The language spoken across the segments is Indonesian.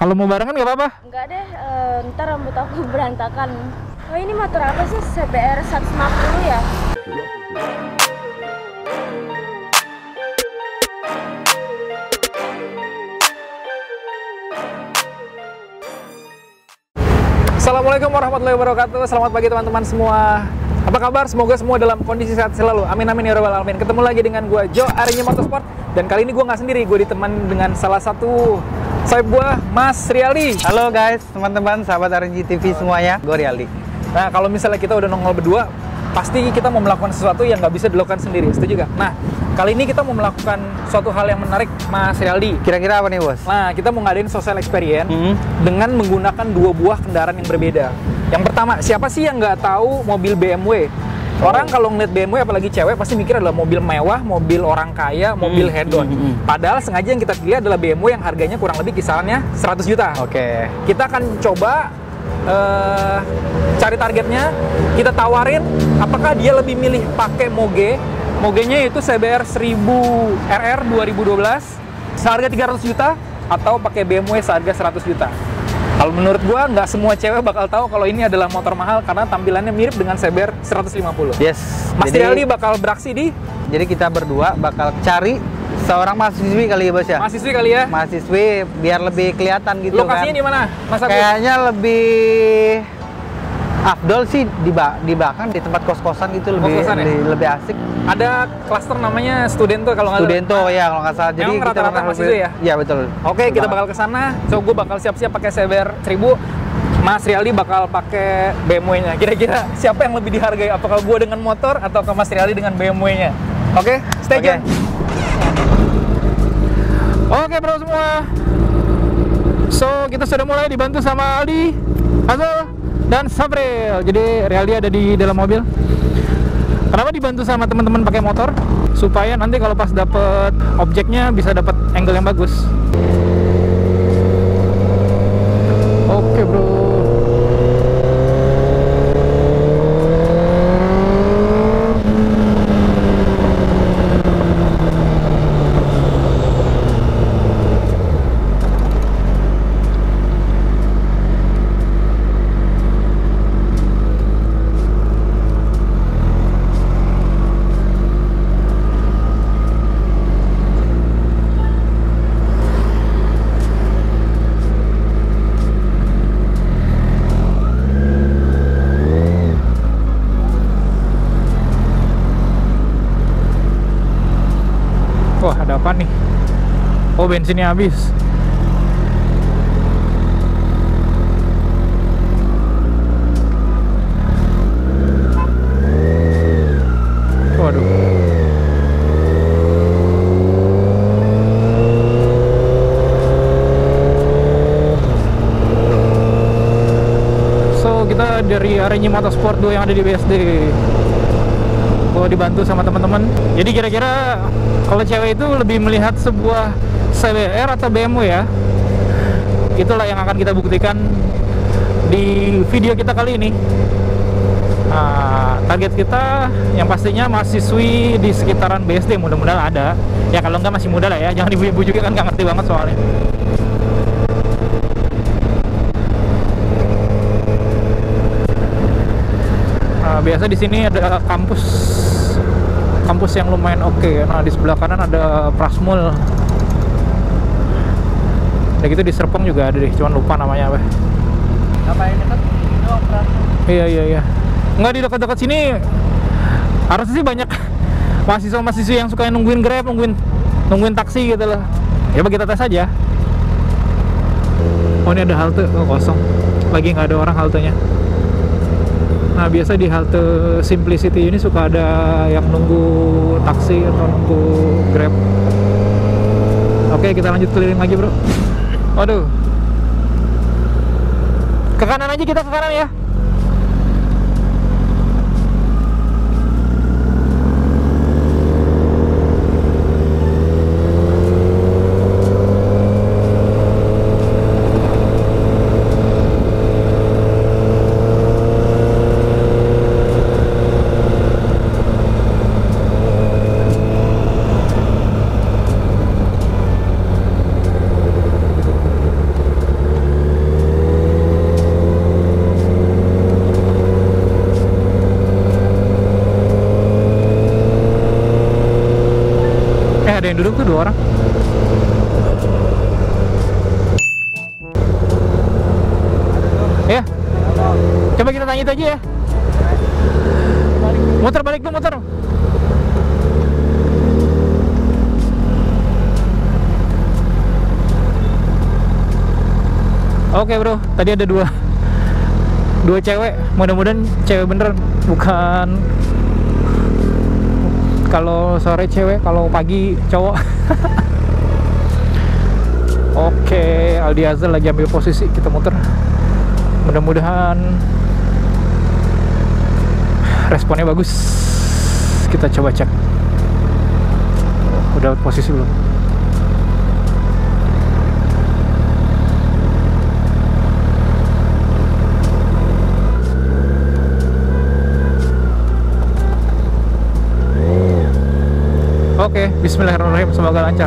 Kalau mau barengan nggak apa-apa? Enggak deh, ntar rambut aku berantakan. Oh ini motor apa sih? CBR 150 ya? Assalamualaikum warahmatullahi wabarakatuh. Selamat pagi teman-teman semua. Apa kabar? Semoga semua dalam kondisi sehat selalu. Amin amin ya rabbal alamin. Ketemu lagi dengan gue Jo Arinyi Motorsport. Dan kali ini gue nggak sendiri. Gue ditemani dengan salah satu sahib gue, Mas Rialdi. Halo guys, teman-teman, sahabat Arinyi TV semuanya. Gue Rialdi. Nah, kalau misalnya kita udah nongol berdua, pasti kita mau melakukan sesuatu yang nggak bisa dilakukan sendiri. Setuju gak? Nah, kali ini kita mau melakukan suatu hal yang menarik, Mas Rialdi. Kira-kira apa nih, Bos? Nah, kita mau ngadain social experience dengan menggunakan dua buah kendaraan yang berbeda. Yang pertama, siapa sih yang nggak tahu mobil BMW? Orang kalau ngeliat BMW, apalagi cewek, pasti mikir adalah mobil mewah, mobil orang kaya, mobil hedon. Padahal sengaja yang kita pilih adalah BMW yang harganya kurang lebih kisarannya 100 juta. Oke. Kita akan coba cari targetnya, kita tawarin apakah dia lebih milih pakai Moge. Mogenya itu CBR 1000 RR 2012 seharga 300 juta atau pakai BMW seharga 100 juta. Kalau menurut gua, nggak semua cewek bakal tahu kalau ini adalah motor mahal karena tampilannya mirip dengan CBR 150. Yes. Mas Rialdi bakal beraksi di? Jadi kita berdua bakal cari seorang mahasiswi kali ya, Bos ya? Mahasiswi kali ya? Mahasiswi biar lebih kelihatan gitu. Lokasinya kan. di mana, Mas Agus? Kayaknya lebih afdol sih di belakang, di tempat kos-kosan gitu, lebih Kos-kosan ya? lebih asik. Ada klaster namanya Studento kalau nggak Studento ya kalau nggak salah. Jadi Memang kita rata-rata mahasiswa ya? Iya betul. Oke, kita bakal ke sana. So, gue bakal siap-siap pakai CBR 1000. Mas Rialdi bakal pakai BMW-nya. Kira-kira siapa yang lebih dihargai? Apakah gue dengan motor atau ke Mas Rialdi dengan BMW-nya? Oke, stay tune. Oke, bro semua. So, kita sudah mulai dibantu sama Aldi, Azul, dan Sabril. Jadi Rialdi ada di dalam mobil. Kenapa dibantu sama teman-teman pakai motor? Supaya nanti kalau pas dapet objeknya bisa dapat angle yang bagus. Oke, bro. Wah, ada apa nih? Oh, bensinnya habis. Waduh. So, kita dari Arinyi Motorsport 2 yang ada di BSD. Gue dibantu sama teman-teman. Jadi kira-kira kalau cewek itu lebih melihat sebuah CBR atau BMW ya? Itulah yang akan kita buktikan di video kita kali ini. Target kita yang pastinya mahasiswi di sekitaran BSD, mudah-mudahan ada. Ya kalau nggak masih muda lah ya, jangan ibu-ibu juga kan, nggak ngerti banget soalnya. Biasa di sini ada kampus yang lumayan oke. Nah, di sebelah kanan ada Prasmul. Udah gitu di Serpong juga ada deh, cuman lupa namanya apa. Apa yang dekat? Iya. Nggak, di dekat-dekat sini harusnya sih banyak mahasiswa-mahasiswa yang suka nungguin Grab, nungguin taksi gitu loh. Ya kita tes aja. Oh, ini ada halte, kosong. Lagi nggak ada orang haltenya. Nah, biasa di halte Simplicity ini suka ada yang nunggu taksi atau nunggu Grab. Oke, kita lanjut keliling lagi, bro. Waduh. Ke kanan aja, kita ke kanan ya. yang duduk tuh 2 orang. Ya, coba kita tanya itu aja ya. Muter balik tuh, muter. Oke bro, tadi ada dua cewek. Mudah-mudahan cewek beneran, bukan kalau sore cewek, kalau pagi cowok. Oke, Aldi Azhar lagi ambil posisi, kita muter. Mudah-mudahan responnya bagus. Kita coba cek. Udah posisi belum? Oke, bismillahirrahmanirrahim, semoga lancar.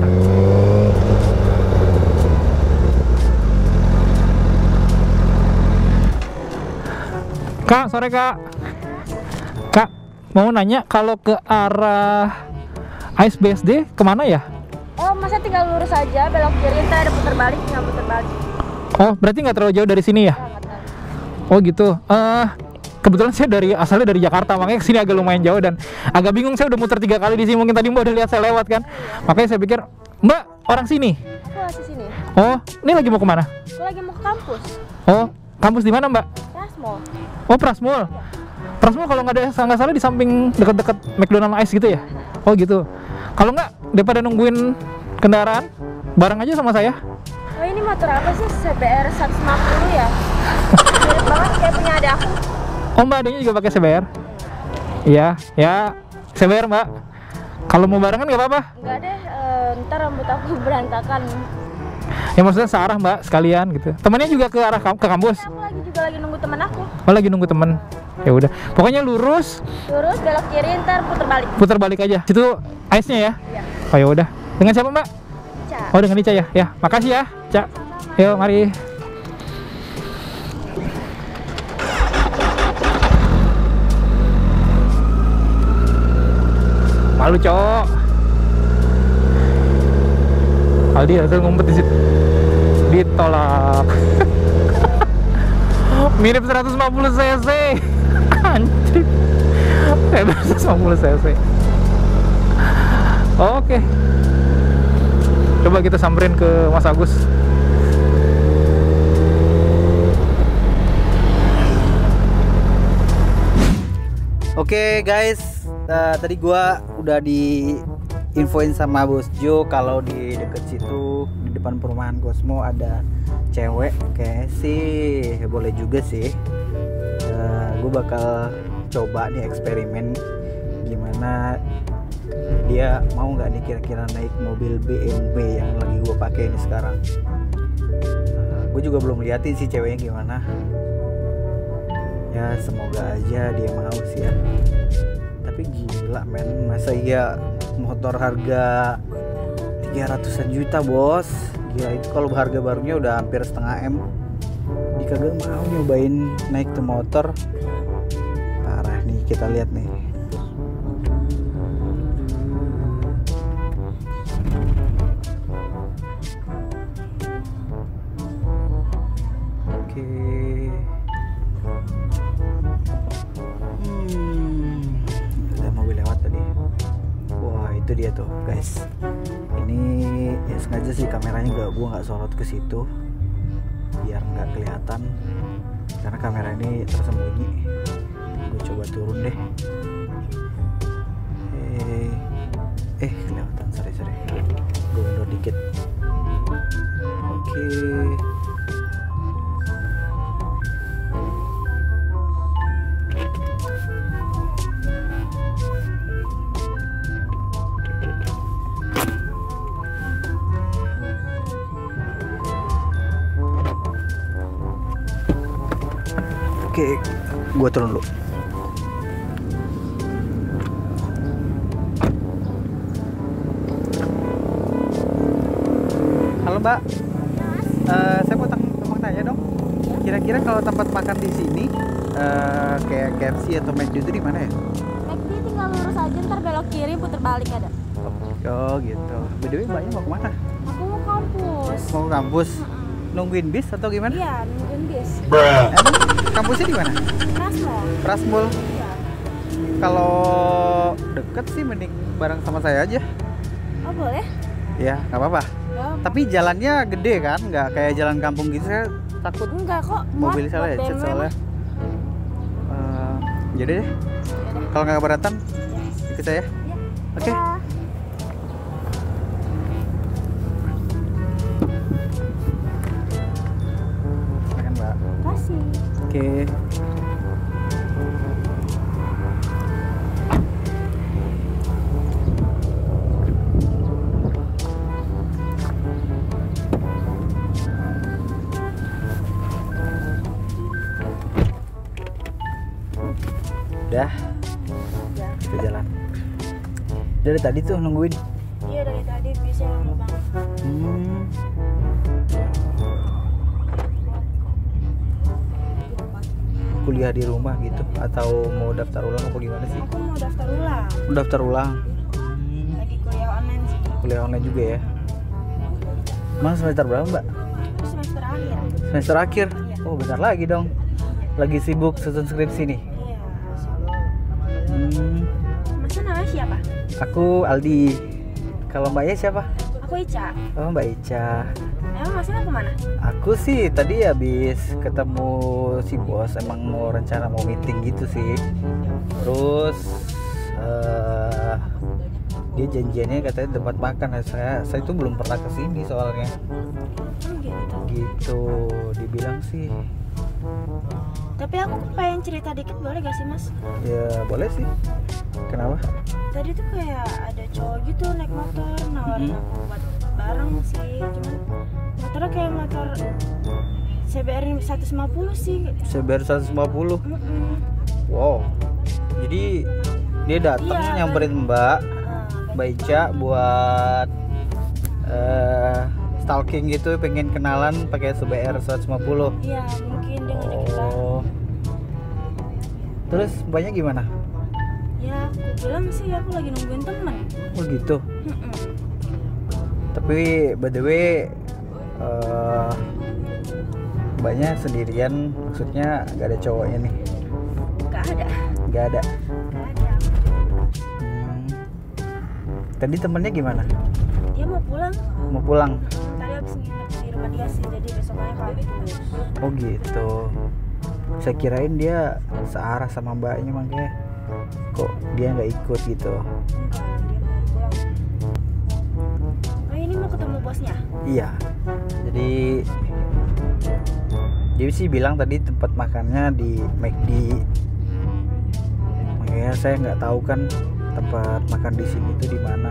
Kak, sore kak. Kak, mau nanya kalau ke arah AIS BSD kemana ya? Oh, masa tinggal lurus aja, belok kiri, ntar ada putar balik, tinggal putar balik. Oh, berarti nggak terlalu jauh dari sini ya? Nggak tahu. Oh gitu. Kebetulan saya asalnya dari Jakarta, makanya kesini agak lumayan jauh dan agak bingung. Saya udah muter 3 kali di sini. Mungkin tadi Mbak udah lihat saya lewat kan? Makanya saya pikir, Mbak orang sini. Aku masih sini. Oh, ini lagi mau kemana? Aku lagi mau ke kampus. Oh, kampus di mana Mbak? Prasmol. Oh, Prasmul. Prasmul kalau nggak salah di samping dekat-dekat McDonald Ice gitu ya? Oh gitu. Kalau nggak, daripada nungguin kendaraan, bareng aja sama saya. Oh, ini motor apa sih? CBR 150 ya? Mirip banget kayak punya adik aku. Oh, Mbak adanya juga pakai CBR? Iya, ya CBR Mbak. Kalau mau barengan nggak apa-apa? Enggak deh, ntar rambut aku berantakan. Ya maksudnya searah Mbak, sekalian gitu. Temannya juga ke arah ke kampus? Aku lagi nunggu teman aku. Oh, lagi nunggu temen. Ya udah, pokoknya lurus. Lurus, belok kiri, ntar putar balik. Putar balik aja. Situ Ice-nya ya? Iya. Oh ya udah. Dengan siapa Mbak? Ca. Oh, dengan Ica ya? Ya, makasih ya, Ca. Yuk, mari. Malu, cowok. Aldi Azhar ngumpet di situ. Ditolak. Mirip 150 cc. Anjir. 150 cc. Oke. Coba kita samperin ke Mas Agus. Oke guys, tadi gua udah diinfoin sama Bos Jo kalau di deket situ di depan perumahan Cosmo ada cewek. Kayak sih boleh juga sih. Gue bakal coba nih eksperimen gimana dia mau nggak nih kira-kira naik mobil BMW yang lagi gue pakai ini sekarang. Gue juga belum liatin sih ceweknya gimana. Ya semoga aja dia mau sih ya. Tapi gila men, masa iya motor harga 300-an juta bos. Gila, itu kalau harga barunya udah hampir setengah M. Dia kagak mau nyobain naik tuh motor. Parah nih, kita lihat nih. Oke. Ada mobil lewat tadi. Wah, itu dia tuh guys. Ini ya sengaja sih kameranya gua nggak sorot ke situ biar nggak kelihatan karena kamera ini tersembunyi. Gue coba turun deh. Kelihatan, sorry. Gue mundur dikit. Oke. Oke, gua turun dulu. Halo Mbak, saya mau numpang tanya dong. Kira-kira kalau tempat makan di sini kayak KFC atau McD itu di mana ya? McD tinggal lurus aja, ntar belok kiri putar balik ada. Oh gitu. BTW mbaknya mau kemana? Aku mau kampus. Mau ke kampus? Nungguin bis atau gimana? Iya, nungguin bis. Emang kampusnya di mana? Prasmo. Prasmul. Iya. Kalau deket sih mending bareng sama saya aja. Oh boleh? Ya, nggak apa-apa. Ya, Tapi jalannya gede kan, nggak kayak jalan kampung gitu. Saya takut enggak kok. mobil Muat saya buat lecet BMW soalnya. mah. Jadi deh, Yaudah. kalau nggak keberatan, Yes. ikut saya. Ya. Oke. Dadah. Silakan mbak. Kasih. Oke. Udah, Ya. kita jalan. Dari tadi tuh nungguin. Iya dari tadi bisa lama banget. Hmm. Kuliah di rumah gitu atau mau daftar ulang apa gimana sih? Aku mau daftar ulang. Daftar ulang. Lagi kuliah online sih. Kuliah online juga ya. Mas semester berapa mbak? Itu semester akhir. Semester akhir. Iya. Oh bentar lagi dong. Lagi sibuk susun skripsi nih. Iya. Hmm. Masnya namanya siapa? Aku Aldi. Kalau mbaknya siapa? Aku Ica. Oh mbak Ica. Emang masnya mau kemana? Aku sih tadi habis ketemu si bos, emang mau rencana mau meeting gitu sih. Terus dia janjiannya katanya tempat makan. Saya itu belum pernah kesini soalnya. Oh gitu. Gitu dibilang sih. Tapi aku pengen cerita dikit boleh gak sih mas? Ya boleh sih. Kenapa? Tadi tuh kayak ada cowok gitu naik motor nawarin aku buat bareng sih. Cuman motornya kayak motor CBR 150 sih. CBR 150. Wow. Jadi dia datang Iya, nyamperin Mbak Ica buat stalking gitu, pengen kenalan pakai CBR 150. Iya mungkin dia ngajak kita. Oh. Terus Mbaknya gimana? Ya aku bilang sih aku lagi nungguin temen. Oh gitu. Mm-mm. Tapi by the way Mbaknya sendirian, maksudnya gak ada cowoknya nih? Gak ada. Gak ada. Gak ada. Hmm. Tadi temennya gimana? Dia mau pulang. Mau pulang? Tadi habis nginep di rumah dia sih, jadi besoknya kampus. Oh gitu. Saya kirain dia searah sama mbaknya, makanya kok dia nggak ikut gitu. Enggak, dia mau pulang. Oh ini mau ketemu bosnya? Iya. Jadi dia sih bilang tadi tempat makannya di McD. Makanya saya nggak tahu kan tempat makan di sini tuh di mana.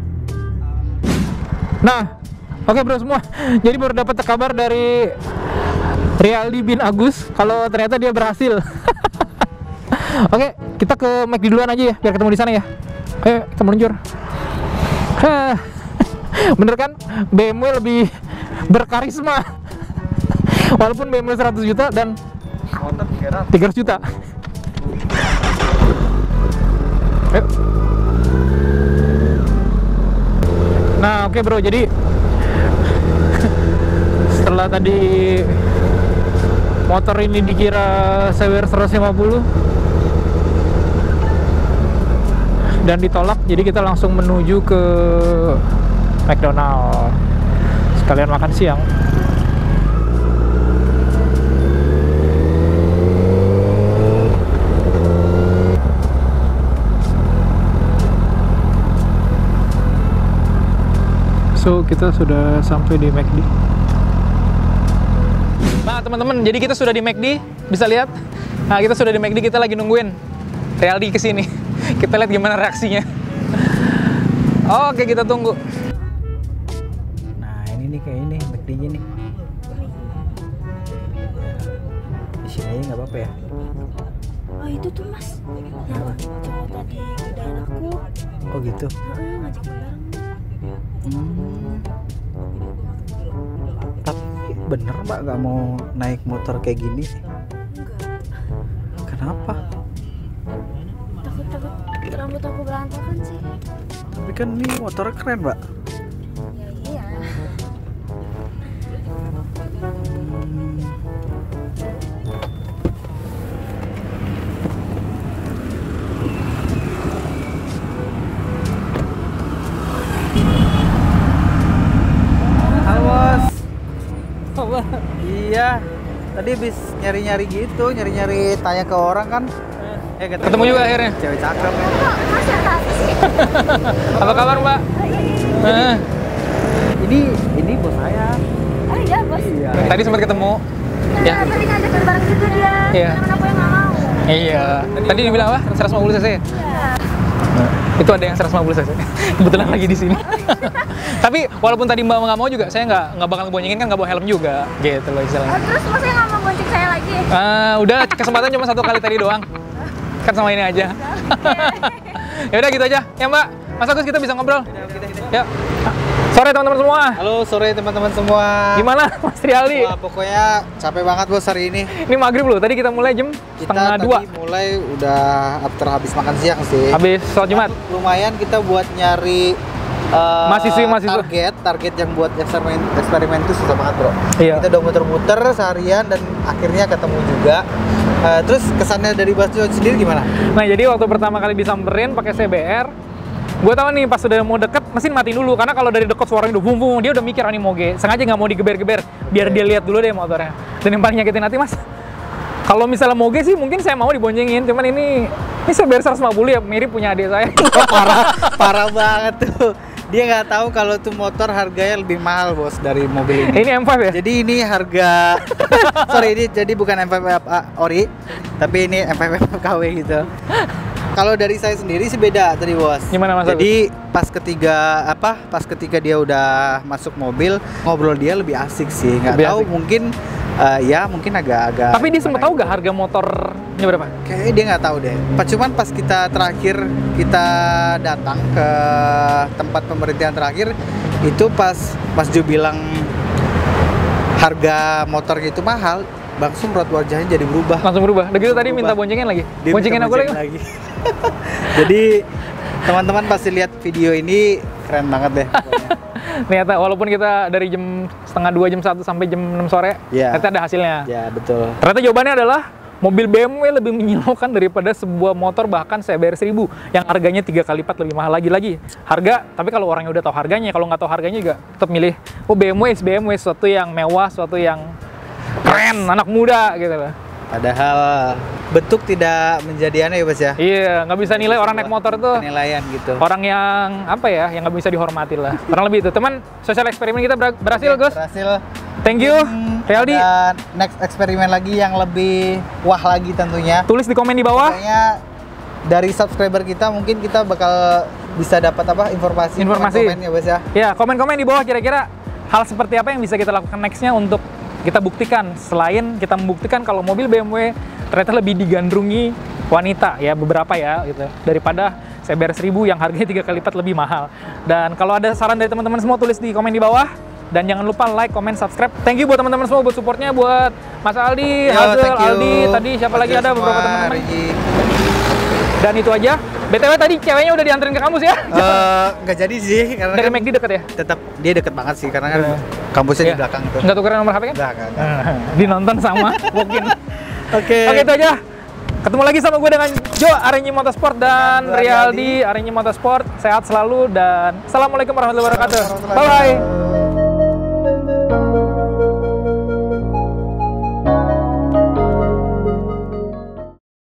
Nah, oke bro semua. Jadi baru dapat kabar dari Rialdi bin Agus kalau ternyata dia berhasil. Oke, kita ke McD duluan aja ya, biar ketemu di sana ya. Ayo, kita meluncur. Bener kan? BMW lebih berkarisma. Walaupun BMW 100 juta dan Motor 300 juta. Ayo. Nah, oke bro, jadi setelah tadi motor ini dikira CBR 150 dan ditolak, jadi kita langsung menuju ke McDonald sekalian makan siang. So kita sudah sampai di McD. Nah teman-teman, jadi kita sudah di McD, bisa lihat. Nah kita sudah di McD, kita lagi nungguin Rialdi kesini. Kita lihat gimana reaksinya. Oke, kita tunggu. Nah ini nih kayak ini McD-nya nih. Di sini aja nggak apa-apa ya? Oh itu tuh mas, yang cowok tadi godain aku. Oh gitu. Ngajak bareng. Tapi bener mbak nggak mau naik motor kayak gini? Enggak, Kenapa? takut rambut aku berantakan sih. Tapi kan ini motornya keren, Mbak. Ya iya. Halo, Bos. Apa? Iya. Tadi habis nyari-nyari gitu, nyari-nyari tanya ke orang kan. Ketemu juga akhirnya. Cewek cakep ya. Mas yang kasih sih. Apa kabar, Mbak? Eh, Ini bos saya. Oh iya bos. Iya. tadi sempat ketemu. Ya. Tadi ngajakin bareng gitu dia. Iya. Kenapa yang nggak mau? Iya. Tadi dibilang apa? 150 cc. Iya. Itu ada yang 150 cc. Kebetulan lagi di sini. Tapi walaupun tadi Mbak nggak mau juga, saya nggak bakal boncengin kan, nggak bawa helm juga, gitu loh Oh, istilahnya. terus masnya nggak mau bonceng saya lagi? Udah kesempatan cuma 1 kali tadi doang. Kan sama ini aja. Ya udah gitu aja. Ya Mbak, Mas Agus kita bisa ngobrol. Ya. Sore teman-teman semua. Halo, sore teman-teman semua. Gimana Mas Trialdi? Wah, pokoknya capek banget bos hari ini. Ini maghrib loh. Tadi kita mulai jam Kita setengah tadi 2. mulai udah after habis makan siang sih. Habis sholat Jumat. Lumayan kita buat nyari Mahasiswa. target yang buat eksperimen itu susah banget bro. Iya. Kita udah muter-muter seharian dan akhirnya ketemu juga. Terus kesannya dari Basjo sendiri gimana? Nah jadi waktu pertama kali disamperin pakai CBR, gue tahu nih pas udah mau deket mesin matiin dulu karena kalau dari deket suaranya udah bum bum, dia udah mikir ini moge, sengaja nggak mau digeber-geber biar dia lihat dulu deh motornya. Dan yang paling nyakitin hati mas, kalau misalnya moge sih mungkin saya mau diboncengin, cuman ini CBR 150 ya mirip punya adik saya. Parah banget tuh. Dia nggak tahu kalau tuh motor harganya lebih mahal bos dari mobil ini. Ini M5 ya? Jadi ini harga sorry ini jadi bukan M5 ori, tapi ini M5 KW gitu. Kalau dari saya sendiri sih beda tadi bos. Gimana mas? Jadi pas ketika dia udah masuk mobil ngobrol dia lebih asik sih. Nggak Lebih tahu asik. mungkin ya mungkin agak. Tapi dia sempet tahu gak harga motornya berapa? Kayaknya dia nggak tahu deh. Cuman pas kita terakhir kita datang ke tempat pemberhentian terakhir itu pas Mas Jo bilang harga motor itu mahal, langsung raut wajahnya jadi berubah. Langsung berubah. Udah gitu tadi Berubah. minta boncengin lagi. Dia Boncengin minta aku lagi. bonceng lagi. Jadi teman-teman pasti lihat video ini keren banget deh. pokoknya. Ternyata walaupun kita dari jam setengah 2, jam 1 sampai jam 6 sore, Iya. ternyata ada hasilnya. Ya betul. Ternyata jawabannya adalah mobil BMW lebih menyilaukan daripada sebuah motor bahkan CBR 1000 yang harganya 3 kali lipat lebih mahal lagi harga. Tapi kalau orangnya udah tahu harganya, kalau nggak tahu harganya juga tetap milih BMW, sesuatu yang mewah, sesuatu yang keren, anak muda gitu loh. Padahal bentuk tidak menjadi aneh ya Bos ya. Iya, nggak bisa nilai orang naik motor tuh Penilaian gitu. orang yang apa ya, yang nggak bisa dihormati lah. Kurang lebih itu. Teman, sosial eksperimen kita berhasil, Gus. Berhasil. Thank you, Realdi. Dan next eksperimen lagi yang lebih wah lagi tentunya. Tulis di komen di bawah. Pokoknya dari subscriber kita mungkin kita bakal bisa dapat apa informasi. Komen ya Bos ya. Ya, komen-komen di bawah kira-kira hal seperti apa yang bisa kita lakukan nextnya untuk kita buktikan. Selain kita membuktikan kalau mobil BMW ternyata lebih digandrungi wanita ya, beberapa ya gitu, daripada CBR 1000 yang harganya 3 kali lipat lebih mahal. Dan kalau ada saran dari teman-teman semua tulis di komen di bawah. Dan jangan lupa like, comment, subscribe. Thank you buat teman-teman semua buat supportnya, buat Mas Aldi, Yo, Hazel, thank you. Aldi, tadi siapa lagi ada Semua, beberapa teman-teman. Rigi. Dan itu aja. BTW tadi ceweknya udah dianterin ke kampus ya? Nggak jadi sih karena Dari kan McD deket ya? tetap dia deket banget sih karena kan Iya. kampusnya Iya. di belakang tuh. Nggak tukeran nomor HP kan? Enggak. Dinonton sama mungkin. Oke. Oke itu aja. Ketemu lagi sama gue dengan Jo Arenyi Motorsport dan Gue Rialdi Arenyi Motorsport. Sehat selalu dan assalamualaikum warahmatullahi wabarakatuh. Bye bye.